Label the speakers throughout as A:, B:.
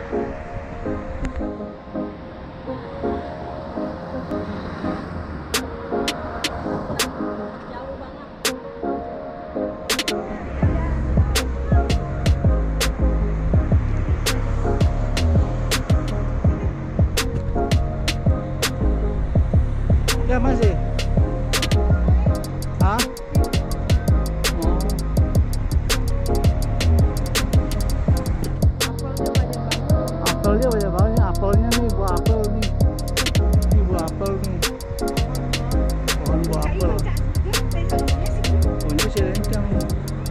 A: Ya masih. Hah? Oh. Apelnya banyak banget. Apelnya nih, buah apel nih. Ini buah apel nih. Pohon buah apel. Pohonnya si rencang nih.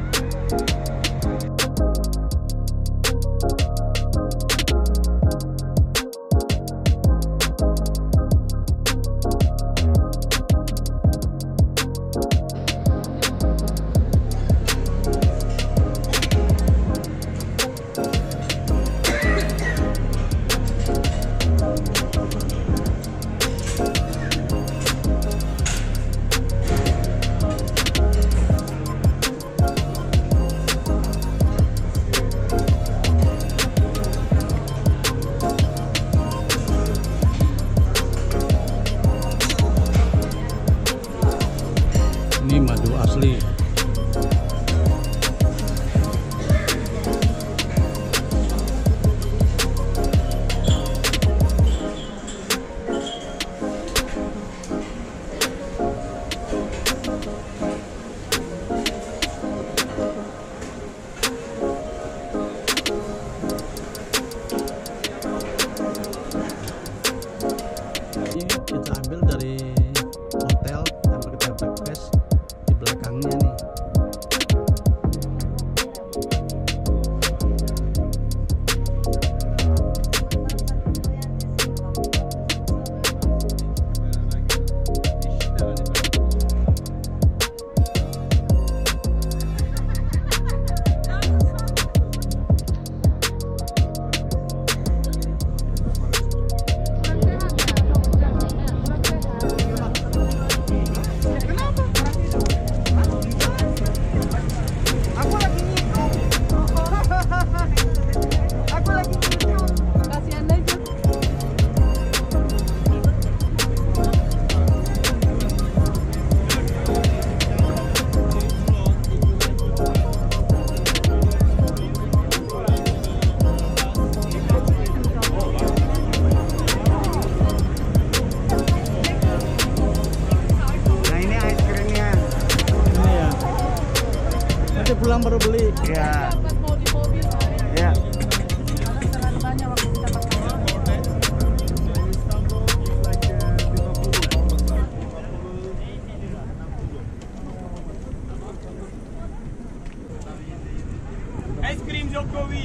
A: Ini madu asli. Ini kita ambil dari hotel tempat kita breakfast di belakangnya nih. Pulang baru beli.
B: Ya. Ya.
C: Es krim Jokowi.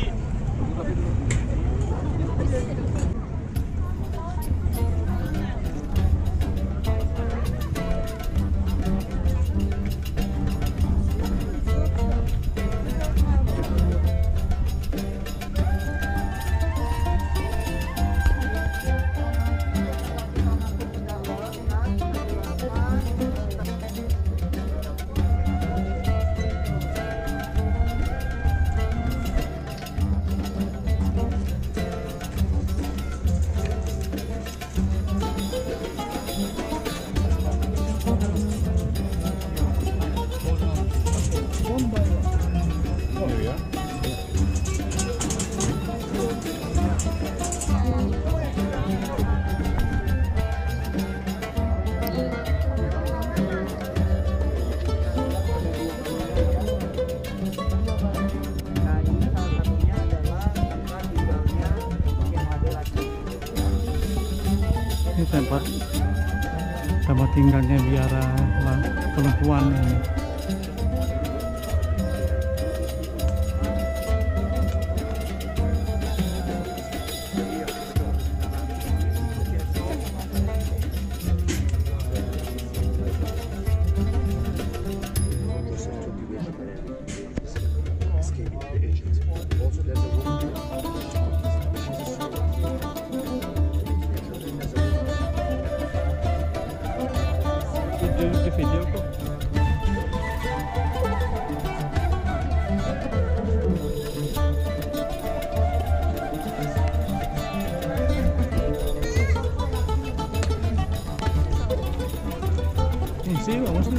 A: Ini tempat tinggalnya biara perempuan ini. Di video kok. nggak mesti.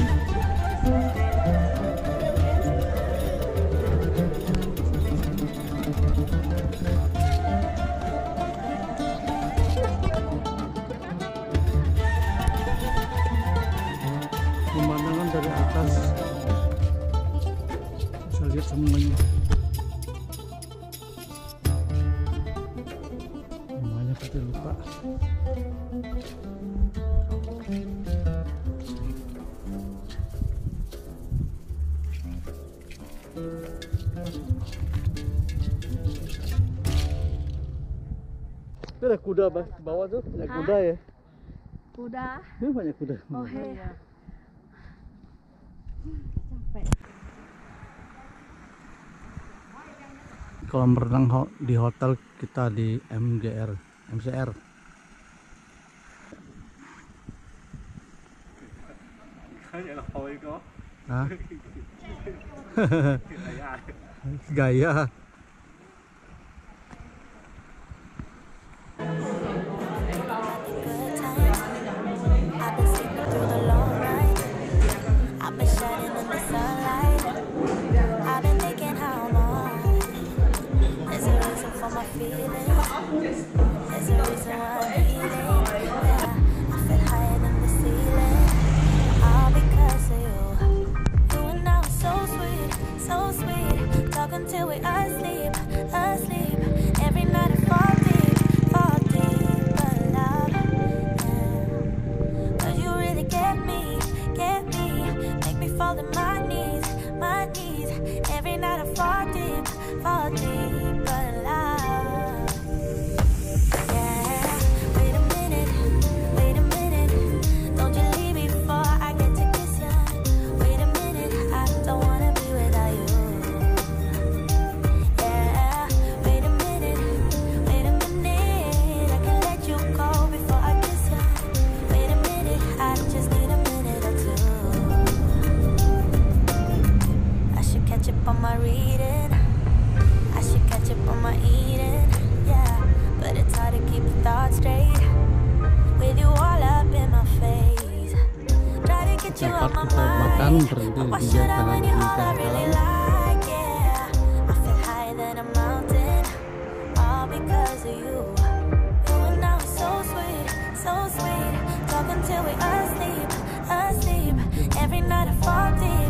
A: Pemandangan dari atas bisa lihat semuanya. Namanya kita lupa. Itu ada kuda di bawah tuh, banyak kuda ya.
B: Kuda.
A: Ini banyak kuda.
B: Oh iya. Capek.
A: Kolam renang di hotel kita di MCR. Hah? Gaya.
D: I've been shining in the sunlight. I've been thinking how long. There's a reason for my feelings. There's a reason why I'm healing. Yeah, I feel higher than the ceiling. All because of you. You and I are so sweet, so sweet. Talking till we asleep, asleep. Every night I fall deep, but love. Yeah. 'Cause you really get me. Make me fall to my knees. Every night I fall deep, but love. Yeah, wait a minute, don't you leave before I get to kiss ya. Wait a minute, I don't wanna be without you. Yeah, wait a minute, I can let you go before I kiss ya. Wait a minute, I just need a minute or two. Catch up on my reading, I should catch up on my eating. Yeah, but it's hard to keep the thoughts straight with you all up in my face. Try to get you out my mind, but why should I when you're all I really like? Yeah, I feel higher than a mountain, all because of you. You and I are so sweet, talking till we asleep. Every night I fall deep.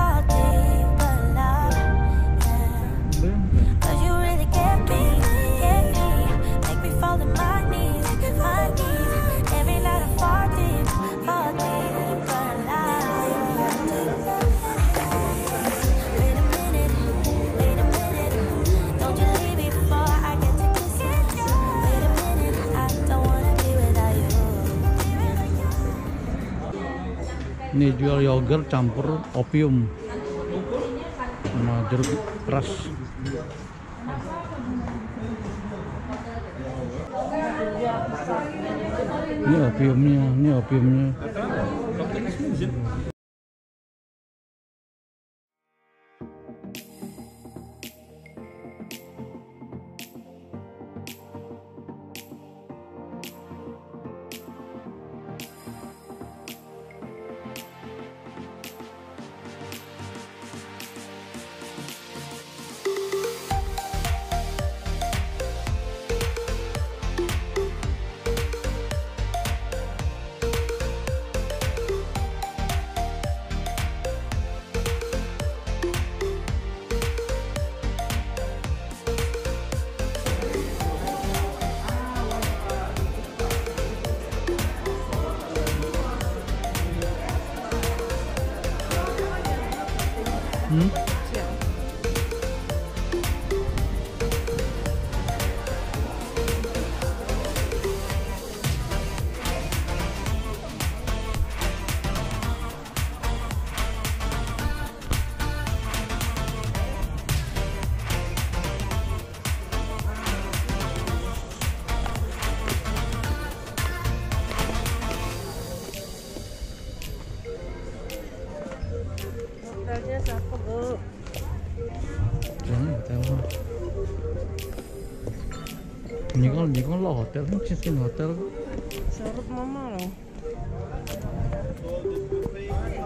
A: Ini jual yogurt campur opium sama jeruk keras. Ini opiumnya.
B: Hotelnya siapa, Bu?
A: Jangan hotel mah. Ini kan lo hotel, ini sistem hotel.
B: Sorot mama loh.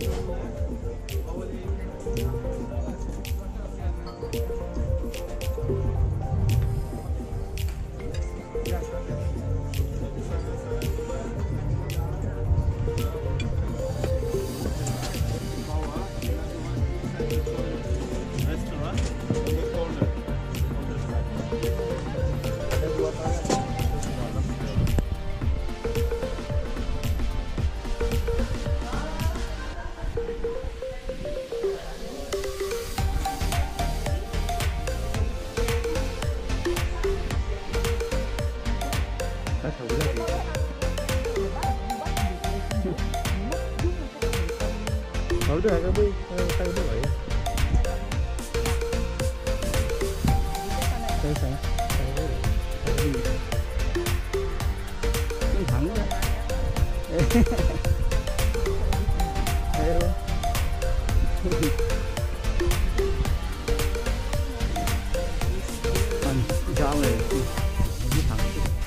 A: Udah kami saya udah lah ya. Saya ini hangat ya. Ayo. Jauh ya. Ini hangat.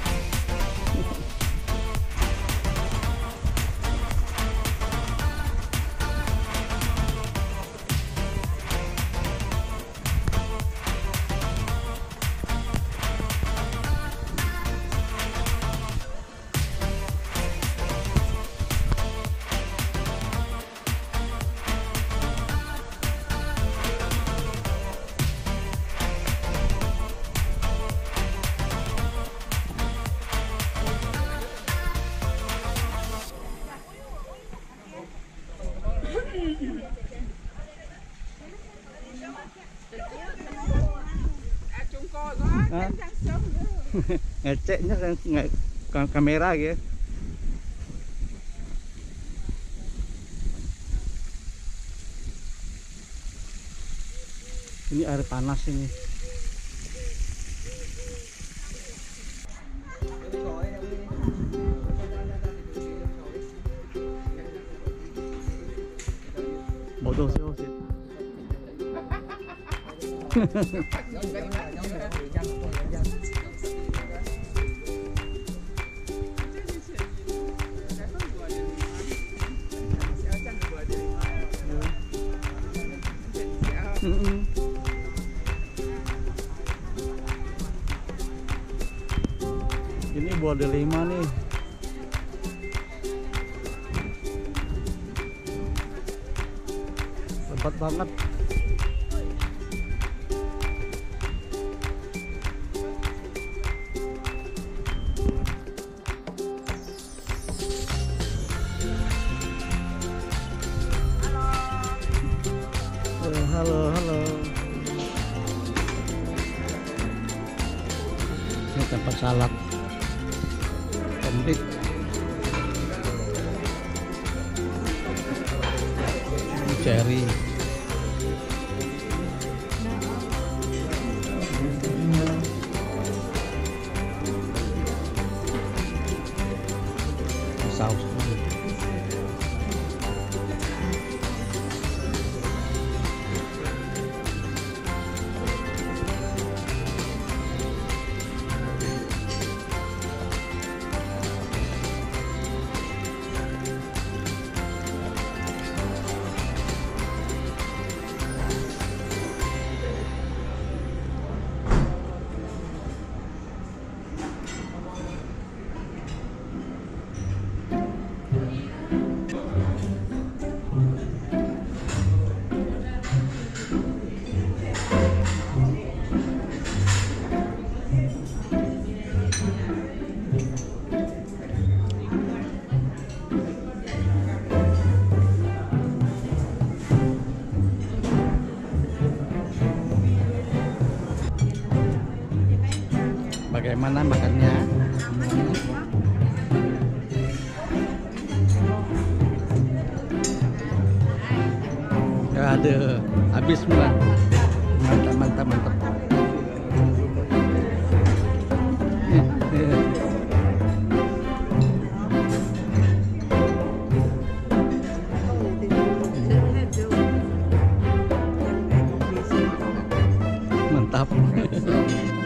A: Ngeceknya kan kamera gitu. Ini air panas ini. Bodoh sih sih. Ini buah delima nih. Lebat banget. Halo. Ini tempat salad. Tombik. Cherry. Saus. Bagaimana makannya? Aduh, habis semua. Mantap. Mantap.